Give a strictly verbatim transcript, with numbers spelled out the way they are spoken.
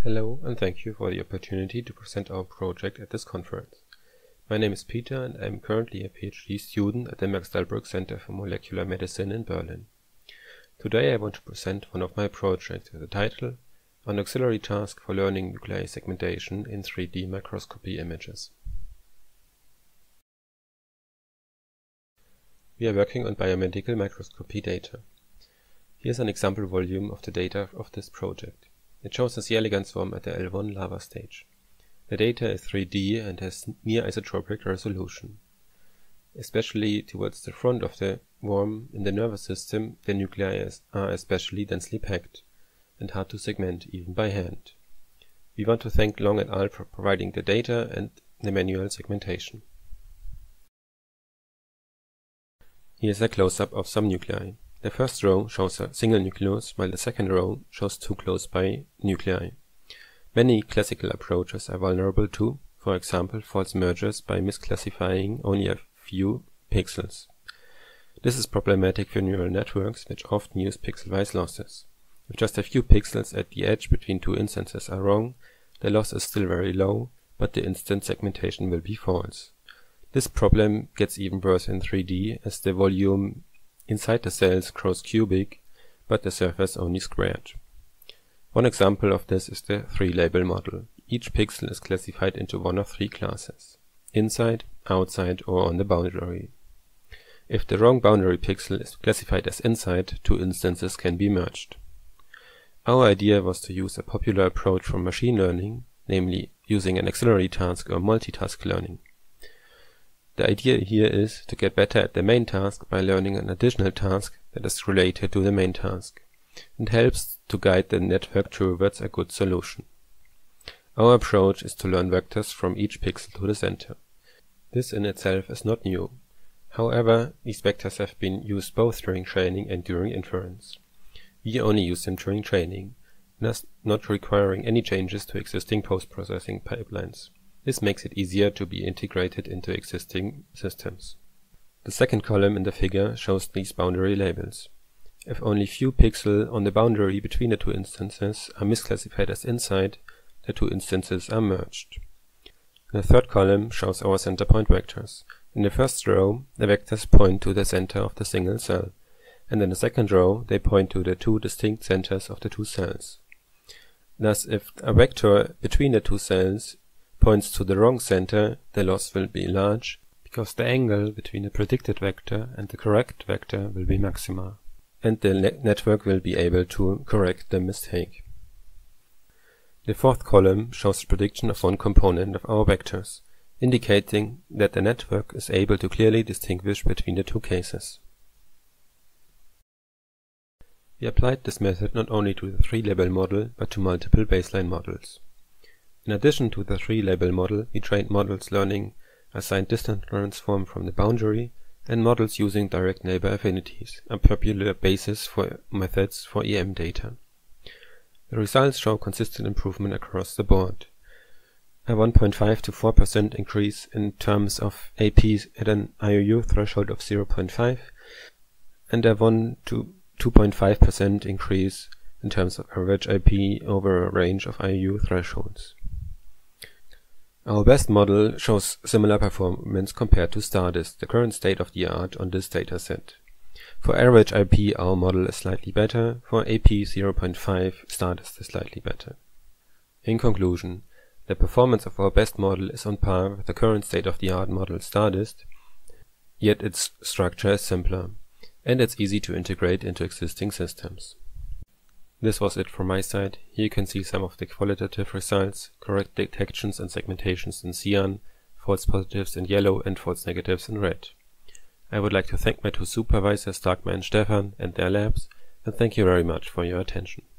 Hello, and thank you for the opportunity to present our project at this conference. My name is Peter, and I am currently a PhD student at the Max Delbrück Center for Molecular Medicine in Berlin. Today I want to present one of my projects with the title An Auxiliary Task for Learning Nuclei Segmentation in three D Microscopy Images. We are working on biomedical microscopy data. Here's an example volume of the data of this project. It shows a C. elegans worm at the L one lava stage. The data is three D and has near isotropic resolution. Especially towards the front of the worm in the nervous system, the nuclei are especially densely packed and hard to segment even by hand. We want to thank Long et al. For providing the data and the manual segmentation. Here's a close-up of some nuclei. The first row shows a single nucleus, while the second row shows two close-by nuclei. Many classical approaches are vulnerable to, for example, false mergers by misclassifying only a few pixels. This is problematic for neural networks, which often use pixel-wise losses. If just a few pixels at the edge between two instances are wrong, the loss is still very low, but the instant segmentation will be false. This problem gets even worse in three D, as the volume inside the cells grows cubic, but the surface only squared. One example of this is the three-label model. Each pixel is classified into one of three classes: inside, outside, or on the boundary. If the wrong boundary pixel is classified as inside, two instances can be merged. Our idea was to use a popular approach from machine learning, namely using an auxiliary task or multitask learning. The idea here is to get better at the main task by learning an additional task that is related to the main task, and helps to guide the network towards a good solution. Our approach is to learn vectors from each pixel to the center. This in itself is not new. However, these vectors have been used both during training and during inference. We only use them during training, thus not requiring any changes to existing post-processing pipelines. This makes it easier to be integrated into existing systems. The second column in the figure shows these boundary labels. If only few pixels on the boundary between the two instances are misclassified as inside, the two instances are merged. The third column shows our center point vectors. In the first row, the vectors point to the center of the single cell, and in the second row, they point to the two distinct centers of the two cells. Thus, if a vector between the two cells points to the wrong center, the loss will be large, because the angle between the predicted vector and the correct vector will be maxima, and the ne network will be able to correct the mistake. The fourth column shows the prediction of one component of our vectors, indicating that the network is able to clearly distinguish between the two cases. We applied this method not only to the three-label model, but to multiple baseline models. In addition to the three-label model, we trained models learning assigned distance transform from the boundary and models using direct neighbor affinities, a popular basis for methods for E M data. The results show consistent improvement across the board. A one point five to four percent increase in terms of A Ps at an I O U threshold of zero point five and a one to two point five percent increase in terms of average I P over a range of I O U thresholds. Our best model shows similar performance compared to StarDist, the current state-of-the-art on this dataset. For average I P, our model is slightly better. For A P zero point five, StarDist is slightly better. In conclusion, the performance of our best model is on par with the current state-of-the-art model StarDist, yet its structure is simpler, and it's easy to integrate into existing systems. This was it from my side. Here you can see some of the qualitative results, correct detections and segmentations in cyan, false positives in yellow and false negatives in red. I would like to thank my two supervisors, Dagmar and Stefan, and their labs, and thank you very much for your attention.